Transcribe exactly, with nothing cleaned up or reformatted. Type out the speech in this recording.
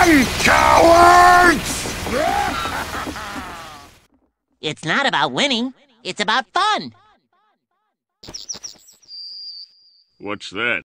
Run, cowards! It's not about winning. It's about fun. What's that?